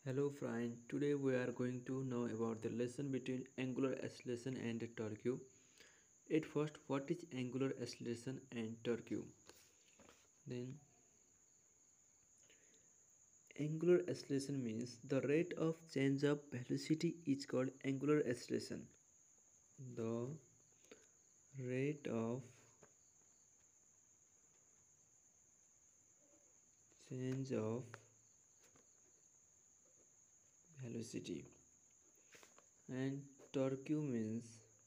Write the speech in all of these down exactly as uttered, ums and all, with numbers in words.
Hello friend, today we are going to know about the relation between angular acceleration and torque. At first, what is angular acceleration and torque? Then, angular acceleration means the rate of change of velocity is called angular acceleration. The rate of change of velocity. And torque means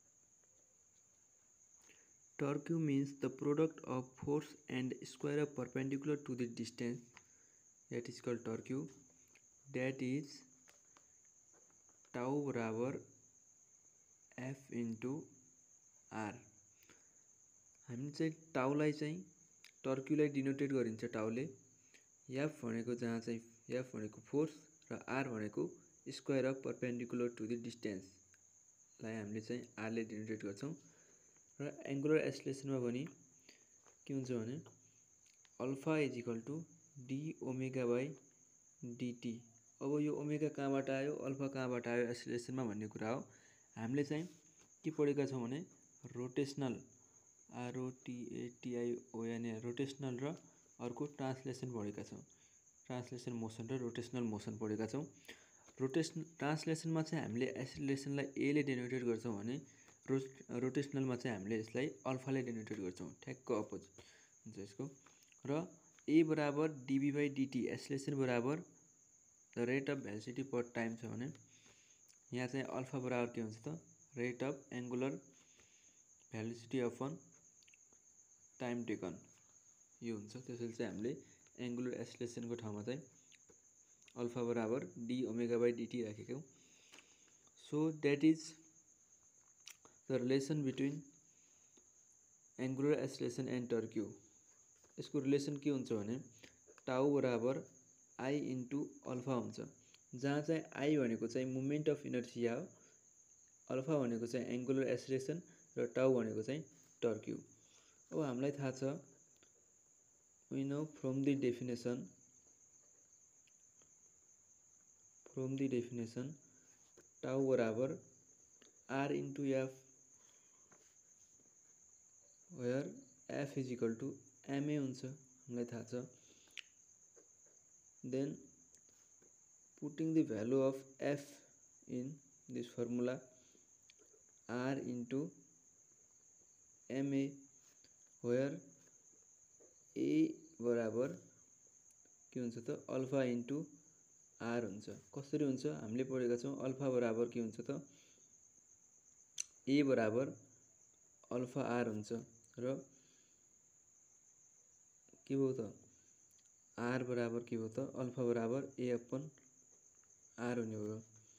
torque means the product of force and square of perpendicular to the distance, that is called torque. That is tau बराबर f into r. हामी चाहिँ टाउलाई चाहिँ टर्क्युलाई denotate गरिन्छ टाउले. f भनेको जहाँ चाहिँ f भनेको force र r भनेको square of perpendicular to the distance लाई हामीले चाहिँ r ले डिनोटेट गर्छौं. र एंगुलर एक्सेलरेसनमा पनि के हुन्छ भने alpha is equal to d omega by dt. अब यो ओमेगा कहाँबाट आयो अल्फा कहाँबाट आयो एक्सेलरेसनमा भन्ने कुरा हो. हामीले चाहिँ के पढेका छौं भने rotational R O T A T I O N A rotational र अर्को ट्रान्सलेसन पढेका छौं. ट्रान्सलेसन मोसन र रोटेशनल मोसन पढेका छौं. रोटेशन ट्रान्सलेसनमा चाहिँ हामीले एक्सेलरेसनलाई ए ले डिनोटेट गर्छौं भने रो रोटेशनलमा चाहिँ हामीले यसलाई अल्फा ले डिनोटेट गर्छौं. ठ्याक्क अपोजिट हुन्छ यसको. र ए बराबर dv बाइ dt एक्सेलरेसन बराबर the rate of velocity per time छ भने यहाँ चाहिँ अल्फा बराबर के हुन्छ त rate of angular velocity upon time taken यो हुन्छ. त्यसैले चाहिँ हामीले एंगुलर एक्सेलरेसनको ठाउँमा चाहिँ अल्फा बराबर d ओमेगा बाइ dt राखेको. So that is the relation between angular acceleration and torque. यसको रिलेसन के हुन्छ भने टाउ बराबर i इन्टु अल्फा हुन्छ. जहाँ चाहिँ i भनेको चाहिँ मोमेन्ट अफ इनर्शिया हो, अल्फा भनेको चाहिँ एंगुलर एक्सेलरेसन र टाउ भनेको चाहिँ टर्क. अब हामीलाई थाहा छ we know from the definition from the definition टाउ बराबर r into f where f is equal to ma हुन्छ हामीलाई थाहा छ. then putting the value of f in this formula r into ma where a बराबर के हुन्छ त अल्फा इन्टु r हुन्छ. कसरी हुन्छ हामीले पढेका छौं अल्फा बराबर के हुन्छ त a बराबर अल्फा r हुन्छ र के भयो त r बराबर के भयो त अल्फा बराबर a अपन r हुने भयो.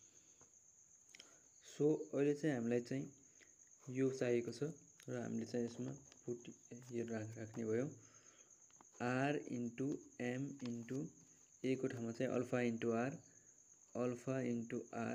सो अहिले चाहिँ हामीलाई चाहिँ यो चाहिएको छ र हामीले चाहिँ यसमा पुट यो राख्ने भयो r into m into a को ठाउँमा चाहिँ alpha into r alpha into r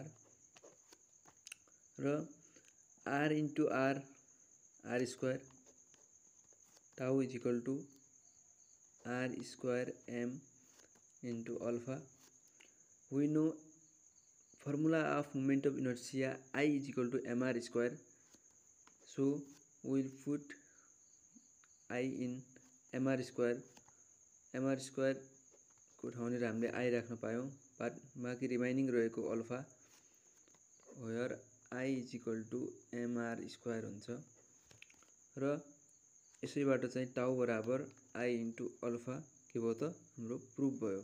र r into r r square tau is equal to r square m into alpha. we know formula of moment of inertia I is equal to mr square. so we will put I in mr square. mr square को ठाउँमा हामीले I राख्न पायौं. बाँकी remaining रहेको alpha where I is equal to mr square हुन्छ. र यसैबाट चाहिँ टाउ बराबर I इन्टु अल्फा के भयो त हाम्रो प्रुफ भयो.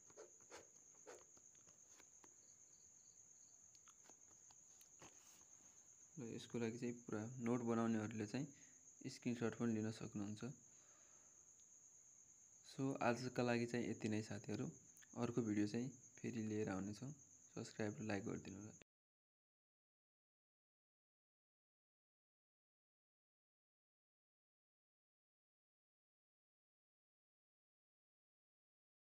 र यसको लागि चाहिँ पुरा नोट बनाउनेहरूले चाहिँ स्क्रिनशट पनि लिन सक्नुहुन्छ. सो आजका लागि चाहिँ यति नै साथीहरु. अर्को भिडियो चाहिँ फेरि लिएर आउने छौं. सब्स्क्राइब र लाइक गरिदिनु होला.